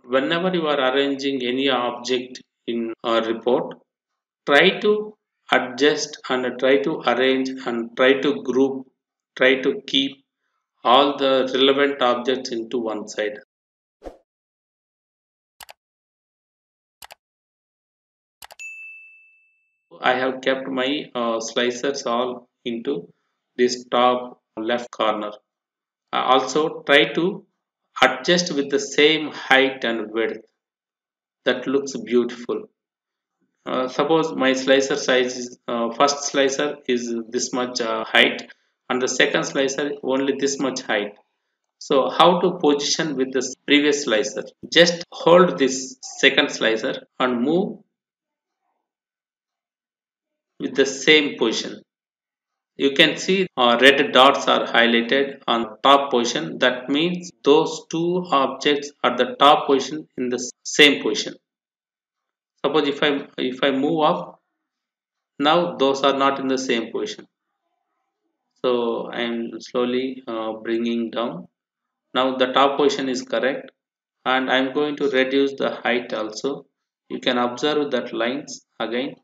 Whenever you are arranging any object in a report, try to adjust and try to arrange and try to group, try to keep all the relevant objects into one side. I have kept my slicers all into this top left corner. Also try to adjust with the same height and width. That looks beautiful. Suppose my slicer size is first slicer is this much height and the second slicer only this much height. So how to position with the previous slicer? Just hold this second slicer and move with the same position. You can see red dots are highlighted on top position. That means those two objects are the top position in the same position. Suppose if I move up, now those are not in the same position. So I am slowly bringing down. Now the top position is correct, and I am going to reduce the height also. You can observe that lines again.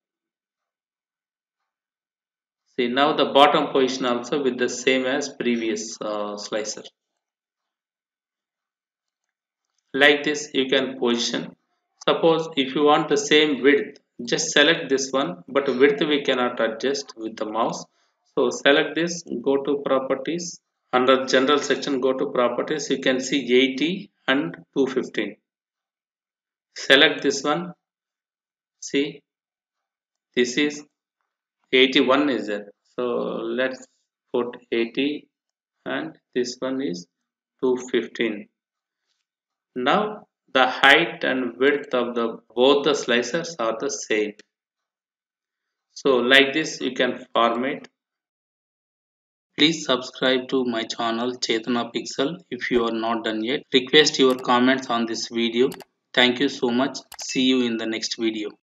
See now the bottom position also with the same as previous slicer. Like this you can position. Suppose if you want the same width, just select this one, but width we cannot adjust with the mouse. So select this, go to properties. Under general section, go to properties. You can see 80 and 215. Select this one. See, this is 81 is there. So let's put 80 and this one is 215. Now the height and width of the both the slicers are the same. So like this you can format. Please subscribe to my channel chethanapixel if you are not done yet. Request your comments on this video. Thank you so much. See you in the next video.